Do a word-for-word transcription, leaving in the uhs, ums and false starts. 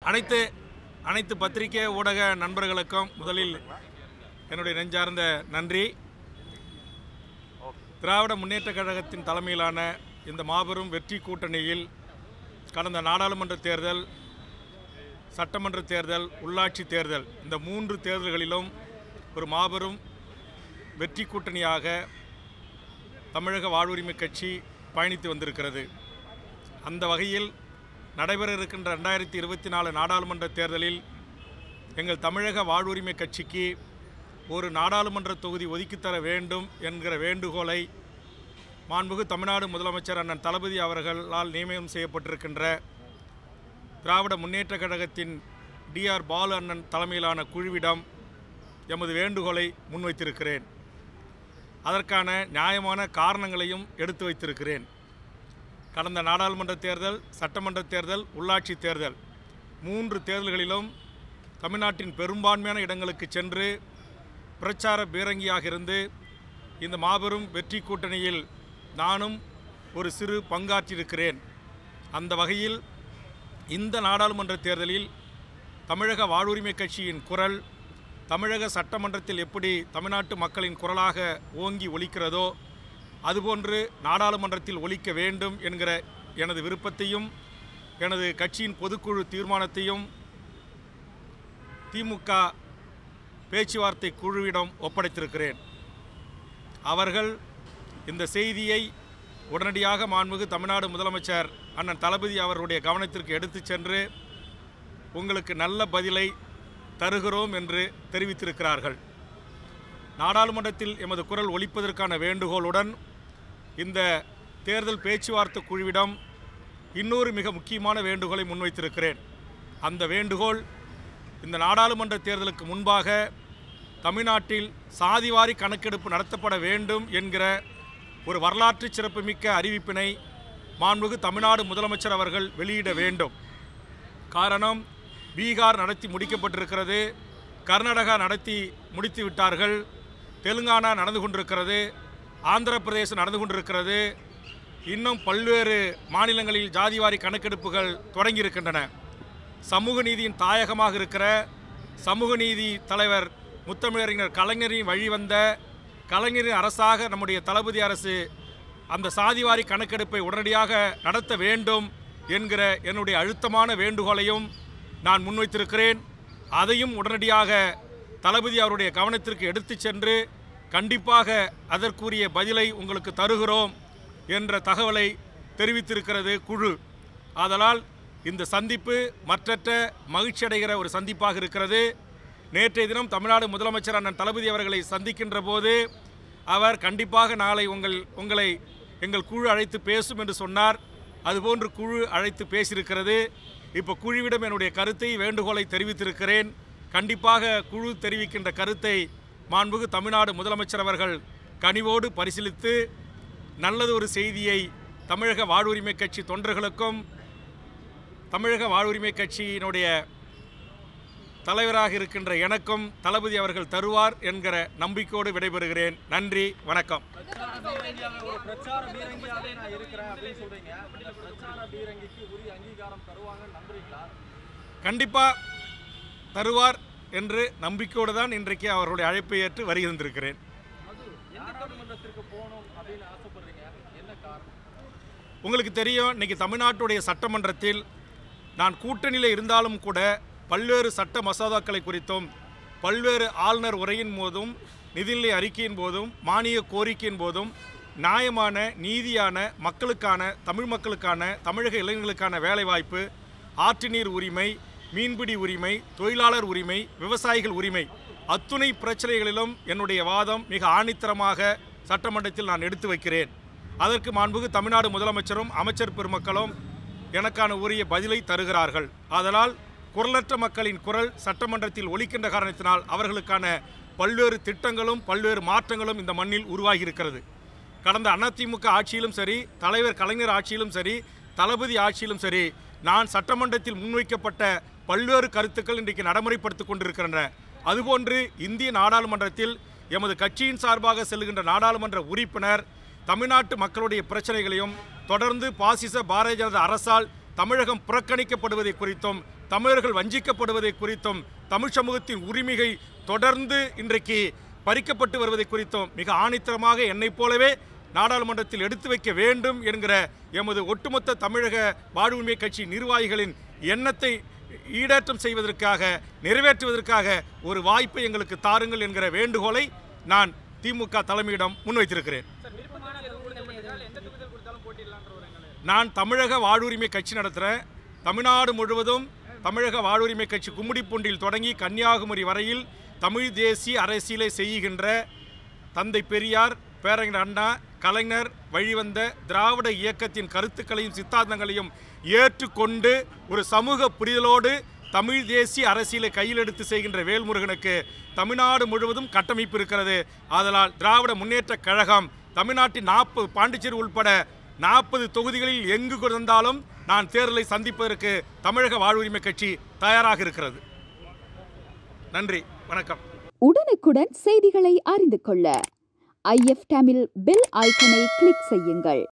அனைத்து அனைத்து பத்திரிகை ஊடக நண்பர்களுக்கும் முதலில் என்னுடைய நெஞ்சார்ந்த நன்றி. திராவிட முன்னேற்றக் கழகத்தின் தலைமையிலான இந்த மாபெரும் வெற்றி கூட்டணியில் கடந்த நாடாளுமன்ற தேர்தல், சட்டமன்ற தேர்தல், உள்ளாட்சி தேர்தல் இந்த மூன்று தேர்தல்களிலும் ஒரு மாபெரும் வெற்றி கூட்டணியாக தமிழக வாழ்வுரிமை கட்சி பயணித்து வந்திருக்கிறது. அந்த வகையில் நடைபெற இருக்கின்ற ரெண்டாயிரத்தி இருபத்தி நாலு நாடாளுமன்ற தேர்தலில் எங்கள் தமிழக வாழ்வுரிமை கட்சிக்கு ஒரு நாடாளுமன்ற தொகுதி ஒதுக்கித்தர வேண்டும் என்கிற வேண்டுகோளை மாண்புமிகு தமிழ்நாடு முதலமைச்சர் அண்ணன் தளபதி அவர்களால் நியமனம் செய்யப்பட்டிருக்கின்ற திராவிட முன்னேற்றக் கழகத்தின் டி ஆர் பாலு அண்ணன் தலைமையிலான குழுவிடம் எமது வேண்டுகோளை முன்வைத்திருக்கிறேன். அதற்கான நியாயமான காரணங்களையும் எடுத்து வைத்திருக்கிறேன். கடந்த நாடாளுமன்ற தேர்தல், சட்டமன்ற தேர்தல், உள்ளாட்சி தேர்தல் மூன்று தேர்தல்களிலும் தமிழ்நாட்டின் பெரும்பான்மையான இடங்களுக்கு சென்று பிரச்சார பீரங்கியாக இருந்து இந்த மாபெரும் வெற்றி கூட்டணியில் நானும் ஒரு சிறு பங்காற்றியிருக்கிறேன். அந்த வகையில் இந்த நாடாளுமன்ற தேர்தலில் தமிழக வாழ்வுரிமை கட்சியின் குரல் தமிழக சட்டமன்றத்தில் எப்படி தமிழ்நாட்டு மக்களின் குரலாக ஓங்கி ஒலிக்கிறதோ அதுபோன்று நாடாளுமன்றத்தில் ஒலிக்க வேண்டும் என்கிற எனது விருப்பத்தையும் எனது கட்சியின் பொதுக்குழு தீர்மானத்தையும் திமுக பேச்சுவார்த்தை குழுவிடம் ஒப்படைத்திருக்கிறேன். அவர்கள் இந்த செய்தியை உடனடியாக மாண்புமிகு தமிழ்நாடு முதலமைச்சர் அண்ணன் தளபதி அவருடைய கவனத்திற்கு எடுத்து சென்று உங்களுக்கு நல்ல பதிலை தருகிறோம் என்று தெரிவித்திருக்கிறார்கள். நாடாளுமன்றத்தில் எமது குரல் ஒலிப்பதற்கான வேண்டுகோளுடன் இந்த தேர்தல் பேச்சுவார்த்தை குழுவிடம் இன்னொரு மிக முக்கியமான வேண்டுகோளை முன்வைத்திருக்கிறேன். அந்த வேண்டுகோள் இந்த நாடாளுமன்ற தேர்தலுக்கு முன்பாக தமிழ்நாட்டில் சாதிவாரி கணக்கெடுப்பு நடத்தப்பட வேண்டும் என்கிற ஒரு வரலாற்று சிறப்புமிக்க அறிவிப்பினை மாண்புமிகு தமிழ்நாடு முதலமைச்சர் அவர்கள் வெளியிட வேண்டும். காரணம், பீகார் நடத்தி முடிக்கப்பட்டிருக்கிறது, கர்நாடகா நடத்தி முடித்து விட்டார்கள், தெலுங்கானா நடந்து கொண்டிருக்கிறது, ஆந்திர பிரதேசம் நடந்து கொண்டிருக்கிறது, இன்னும் பல்வேறு மாநிலங்களில் ஜாதிவாரி கணக்கெடுப்புகள் தொடங்கியிருக்கின்றன. சமூக நீதியின் தாயகமாக இருக்கிற சமூக நீதி தலைவர் முத்தமிழறிஞர் கலைஞரின் வழிவந்த கலைஞரின் அரசாக நம்முடைய தளபதி அரசு அந்த சாதிவாரி கணக்கெடுப்பை உடனடியாக நடத்த வேண்டும் என்கிற என்னுடைய அழுத்தமான வேண்டுகோளையும் நான் முன்வைத்திருக்கிறேன். அதையும் உடனடியாக தளபதி அவருடைய கவனத்திற்கு எடுத்து சென்று கண்டிப்பாக அதற்குரிய பதிலை உங்களுக்கு தருகிறோம் என்ற தகவலை தெரிவித்திருக்கிறது குழு. ஆதலால் இந்த சந்திப்பு மற்றற்ற மகிழ்ச்சி அடைகிற ஒரு சந்திப்பாக இருக்கிறது. நேற்றைய தினம் தமிழ்நாடு முதலமைச்சர் அண்ணன் தளபதி அவர்களை சந்திக்கின்ற போது அவர் கண்டிப்பாக நாளை உங்கள் உங்களை எங்கள் குழு அழைத்து பேசும் என்று சொன்னார். அதுபோன்று குழு அழைத்து பேசியிருக்கிறது. இப்போ குழுவிடம் என்னுடைய கருத்தை, வேண்டுகோளை தெரிவித்திருக்கிறேன். கண்டிப்பாக குழு தெரிவிக்கின்ற கருத்தை மாண்புமிகு தமிழ்நாடு முதலமைச்சர் அவர்கள் கனிவோடு பரிசீலித்து நல்லது ஒரு செய்தியை தமிழக வாழ்வுரிமை கட்சி தொண்டர்களுக்கும் தமிழக வாழ்வுரிமை கட்சியினுடைய தலைவராக இருக்கின்ற எனக்கும் தளபதி அவர்கள் தருவார் என்கிற நம்பிக்கையோடு விடைபெறுகிறேன். நன்றி, வணக்கம். கண்டிப்பாக தருவார் என்று நம்பிக்கையோடு தான் இன்றைக்கு அவருடைய அழைப்பை ஏற்று வருகின்றிருக்கிறேன். உங்களுக்கு தெரியும், இன்னைக்கு தமிழ்நாட்டுடைய சட்டமன்றத்தில் நான் கூட்டணியில் இருந்தாலும் கூட பல்வேறு சட்ட மசோதாக்களை குறித்தும் பல்வேறு ஆளுநர் உரையின் போதும் நிதிநிலை அறிக்கையின் போதும் மானிய கோரிக்கையின் போதும் நியாயமான நீதியான மக்களுக்கான தமிழ் மக்களுக்கான தமிழக இளைஞர்களுக்கான வேலைவாய்ப்பு, ஆற்று நீர் உரிமை, மீன்பிடி உரிமை, தொழிலாளர் உரிமை, விவசாயிகள் உரிமை அத்துணை பிரச்சனைகளிலும் என்னுடைய வாதம் மிக ஆணித்தரமாக சட்டமன்றத்தில் நான் எடுத்து வைக்கிறேன். அதற்கு மாண்புமிகு தமிழ்நாடு முதலமைச்சரும் அமைச்சர் பெருமக்களும் எனக்கான உரிய பதிலை தருகிறார்கள். ஆதலால் குரலற்ற மக்களின் குரல் சட்டமன்றத்தில் ஒலிக்கின்ற காரணத்தினால் அவர்களுக்கான பல்வேறு திட்டங்களும் பல்வேறு மாற்றங்களும் இந்த மண்ணில் உருவாகி இருக்கிறது. கடந்த அதிமுக ஆட்சியிலும் சரி, தலைவர் கலைஞர் ஆட்சியிலும் சரி, தளபதி ஆட்சியிலும் சரி, நான் சட்டமன்றத்தில் முன்வைக்கப்பட்ட பல்வேறு கருத்துக்கள் இன்றைக்கு நடைமுறைப்படுத்திக் கொண்டிருக்கின்றன. அதுபோன்று இந்திய நாடாளுமன்றத்தில் எமது கட்சியின் சார்பாக செல்கின்ற நாடாளுமன்ற உறுப்பினர் தமிழ்நாட்டு மக்களுடைய பிரச்சனைகளையும் தொடர்ந்து பாசிச பாரதிய ஜனதா அரசால் தமிழகம் புறக்கணிக்கப்படுவதை குறித்தும் தமிழர்கள் வஞ்சிக்கப்படுவதை குறித்தும் தமிழ் சமூகத்தின் உரிமையை தொடர்ந்து இன்றைக்கு பறிக்கப்பட்டு வருவதை குறித்தும் மிக ஆணித்தரமாக என்னைப் போலவே நாடாளுமன்றத்தில் எடுத்து வைக்க வேண்டும் என்கிற எமது ஒட்டுமொத்த தமிழக வாழ்வுரிமை கட்சி நிர்வாகிகளின் எண்ணத்தை ஈடேற்றம் செய்வதற்காக நிறைவேற்றுவதற்காக ஒரு வாய்ப்பை எங்களுக்கு தாருங்கள் என்கிற வேண்டுகோளை நான் திமுக தலைமையிடம் முன்வைத்திருக்கிறேன். நான் தமிழக வாழ்வுரிமை கட்சி நடத்துகிறேன். தமிழ்நாடு முழுவதும் தமிழக வாழ்வுரிமை கட்சி கும்மிடிப்பூண்டில் தொடங்கி கன்னியாகுமரி வரையில் தமிழ் தேசிய அரசியலை செய்கின்ற தந்தை பெரியார், பேரறிஞர் அண்ணா, கலைஞர் வழிவந்த திராவிட இயக்கத்தின் கருத்துக்களையும் சித்தாந்தங்களையும் ஏற்றுக்கொண்டு ஒரு சமூக புரிதலோடு தமிழ் தேசிய அரசியலை கையில் எடுத்து செய்கின்ற வேல்முருகனுக்கு தமிழ்நாடு முழுவதும் கட்டமைப்பு இருக்கிறது. ஆதலால் திராவிட முன்னேற்ற கழகம் தமிழ்நாட்டின் நாற்பது பாண்டிச்சேரி உட்பட நாற்பது தொகுதிகளில் எங்கு கொடுத்தாலும் நான் தேர்தலை சந்திப்பதற்கு தமிழக வாழ்வுரிமை கட்சி தயாராக இருக்கிறது. நன்றி, வணக்கம். உடனுக்குடன் செய்திகளை அறிந்து கொள்ள ஐ எஃப் தமிழ் பெல் ஐக்கனை கிளிக் செய்யுங்கள்.